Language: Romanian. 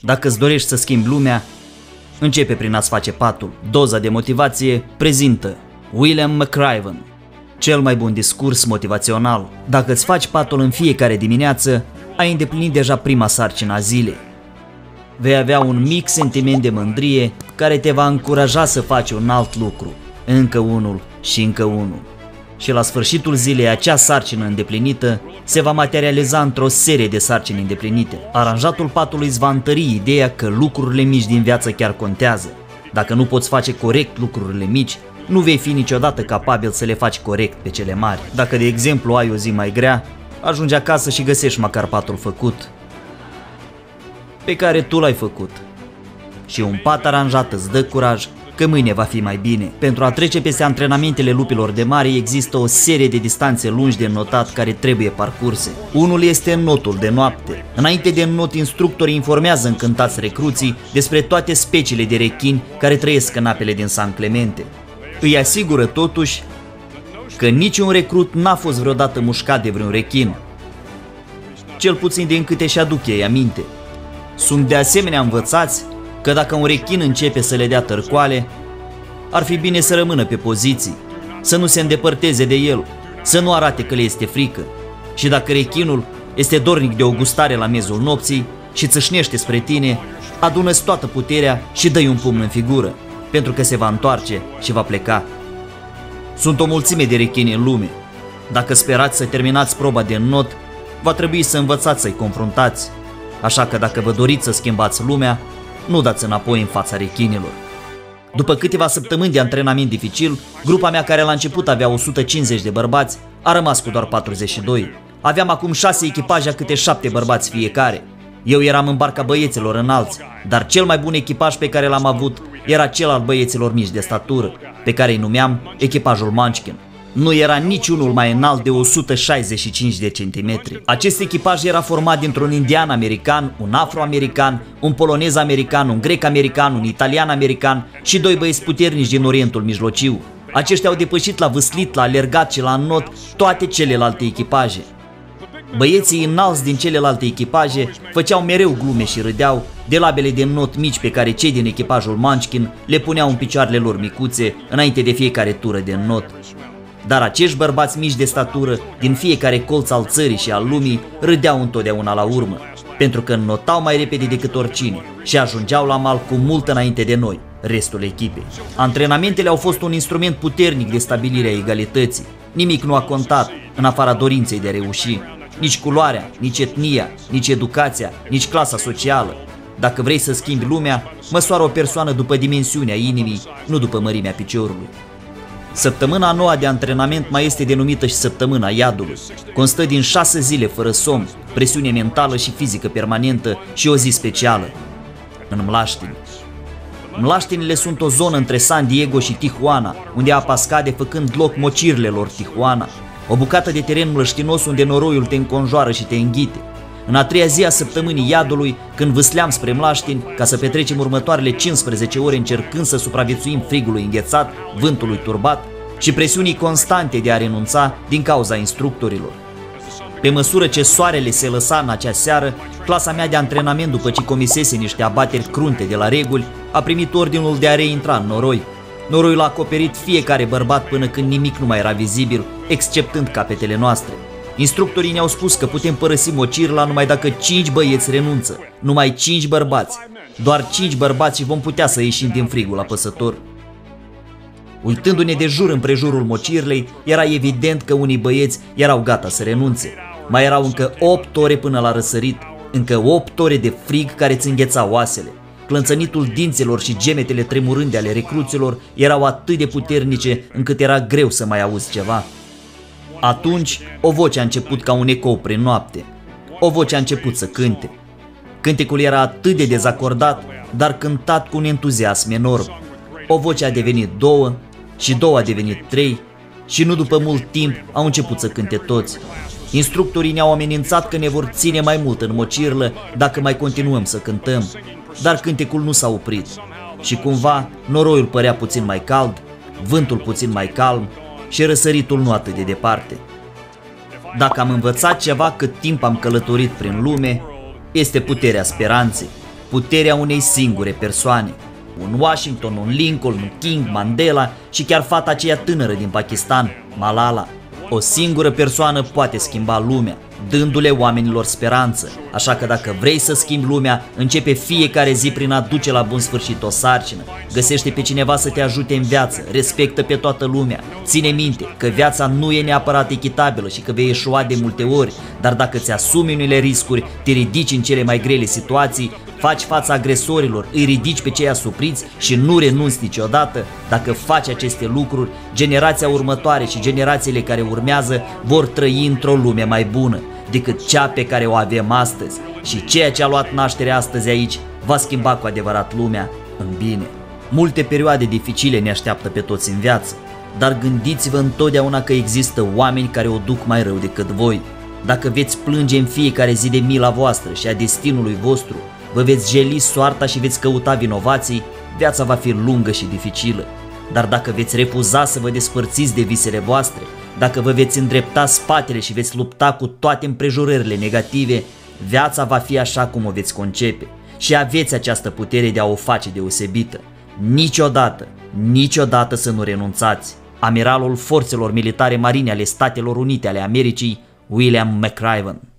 Dacă îți dorești să schimbi lumea, începe prin a-ți face patul. Doza de motivație prezintă William McRaven. Cel mai bun discurs motivațional. Dacă îți faci patul în fiecare dimineață, ai îndeplinit deja prima sarcină a zilei. Vei avea un mic sentiment de mândrie care te va încuraja să faci un alt lucru, încă unul și încă unul. Și la sfârșitul zilei acea sarcină îndeplinită se va materializa într-o serie de sarcini îndeplinite. Aranjatul patului îți va întări ideea că lucrurile mici din viață chiar contează. Dacă nu poți face corect lucrurile mici, nu vei fi niciodată capabil să le faci corect pe cele mari. Dacă, de exemplu, ai o zi mai grea, ajungi acasă și găsești măcar patul făcut, pe care tu l-ai făcut. Și un pat aranjat îți dă curaj că mâine va fi mai bine. Pentru a trece peste antrenamentele lupilor de mare există o serie de distanțe lungi de înnotat care trebuie parcurse. Unul este înnotul de noapte. Înainte de înnot, instructorii informează încântați recruții despre toate speciile de rechini care trăiesc în apele din San Clemente. Îi asigură totuși că niciun recrut n-a fost vreodată mușcat de vreun rechin, cel puțin din câte și-aduc ei aminte. Sunt de asemenea învățați că dacă un rechin începe să le dea târcoale, ar fi bine să rămână pe poziții, să nu se îndepărteze de el, să nu arate că le este frică. Și dacă rechinul este dornic de o gustare la miezul nopții și țâșnește spre tine, adună-ți toată puterea și dă-i un pumn în figură, pentru că se va întoarce și va pleca. Sunt o mulțime de rechini în lume. Dacă sperați să terminați proba de înnot, va trebui să învățați să-i confruntați. Așa că dacă vă doriți să schimbați lumea, nu dați înapoi în fața rechinilor. După câteva săptămâni de antrenament dificil, grupa mea, care la început avea 150 de bărbați, a rămas cu doar 42. Aveam acum 6 echipaje a câte 7 bărbați fiecare. Eu eram în barca băieților înalți, dar cel mai bun echipaj pe care l-am avut era cel al băieților mici de statură, pe care îi numeam echipajul Munchkin. Nu era niciunul mai înalt de 165 de centimetri. Acest echipaj era format dintr-un indian american, un afroamerican, un polonez american, un grec american, un italian american și 2 băieți puternici din Orientul Mijlociu. Aceștia au depășit la vâslit, la alergat și la înnot toate celelalte echipaje. Băieții înalți din celelalte echipaje făceau mereu glume și râdeau de labele de înnot mici pe care cei din echipajul Munchkin le puneau în picioarele lor micuțe înainte de fiecare tură de înnot. Dar acești bărbați mici de statură din fiecare colț al țării și al lumii râdeau întotdeauna la urmă, pentru că înnotau mai repede decât oricine și ajungeau la mal cu mult înainte de noi, restul echipei. Antrenamentele au fost un instrument puternic de stabilire a egalității. Nimic nu a contat în afara dorinței de a reuși. Nici culoarea, nici etnia, nici educația, nici clasa socială. Dacă vrei să schimbi lumea, măsoară o persoană după dimensiunea inimii, nu după mărimea piciorului. Săptămâna a noua de antrenament mai este denumită și săptămâna iadului. Constă din 6 zile fără somn, presiune mentală și fizică permanentă și o zi specială, în Mlaștini. Mlaștinile sunt o zonă între San Diego și Tijuana, unde apa scade făcând loc mocirlelor Tijuana. O bucată de teren mlăștinos unde noroiul te înconjoară și te înghite. În a 3-a zi a săptămânii iadului, când vâsleam spre Mlaștini ca să petrecem următoarele 15 ore încercând să supraviețuim frigului înghețat, vântului turbat și presiunii constante de a renunța din cauza instructorilor. Pe măsură ce soarele se lăsa în acea seară, clasa mea de antrenament, după ce comisese niște abateri crunte de la reguli, a primit ordinul de a reintra în noroi. Noroiul a acoperit fiecare bărbat până când nimic nu mai era vizibil, exceptând capetele noastre. Instructorii ne-au spus că putem părăsi Mocirla numai dacă 5 băieți renunță, numai 5 bărbați. Doar 5 bărbați și vom putea să ieșim din frigul apăsător. Uitându-ne de jur împrejurul Mocirlei, era evident că unii băieți erau gata să renunțe. Mai erau încă 8 ore până la răsărit, încă 8 ore de frig care îți îngheța oasele. Clănțănitul dinților și gemetele tremurânde ale recruților erau atât de puternice încât era greu să mai auzi ceva. Atunci, o voce a început ca un ecou prin noapte. O voce a început să cânte. Cântecul era atât de dezacordat, dar cântat cu un entuziasm enorm. O voce a devenit 2 și 2 a devenit 3 și nu după mult timp au început să cânte toți. Instructorii ne-au amenințat că ne vor ține mai mult în Mocirlă dacă mai continuăm să cântăm, dar cântecul nu s-a oprit și cumva noroiul părea puțin mai cald, vântul puțin mai calm și răsăritul nu atât de departe. Dacă am învățat ceva cât timp am călătorit prin lume, este puterea speranței, puterea unei singure persoane. Un Washington, un Lincoln, un King, Mandela și chiar fata aceea tânără din Pakistan, Malala. O singură persoană poate schimba lumea, dându-le oamenilor speranță. Așa că dacă vrei să schimbi lumea, începe fiecare zi prin a duce la bun sfârșit o sarcină. Găsește pe cineva să te ajute în viață, respectă pe toată lumea. Ține minte că viața nu e neapărat echitabilă și că vei eșua de multe ori, dar dacă ți asumi unele riscuri, te ridici în cele mai grele situații, faci fața agresorilor, îi ridici pe cei asupriți și nu renunți niciodată, dacă faci aceste lucruri, generația următoare și generațiile care urmează vor trăi într-o lume mai bună decât cea pe care o avem astăzi. Și ceea ce a luat naștere astăzi aici va schimba cu adevărat lumea în bine. Multe perioade dificile ne așteaptă pe toți în viață, dar gândiți-vă întotdeauna că există oameni care o duc mai rău decât voi. Dacă veți plânge în fiecare zi de mila voastră și a destinului vostru, vă veți jeli soarta și veți căuta vinovații, viața va fi lungă și dificilă. Dar dacă veți refuza să vă despărțiți de visele voastre, dacă vă veți îndrepta spatele și veți lupta cu toate împrejurările negative, viața va fi așa cum o veți concepe și aveți această putere de a o face deosebită. Niciodată, niciodată să nu renunțați. Amiralul Forțelor Militare Marine ale Statelor Unite ale Americii, William McRaven.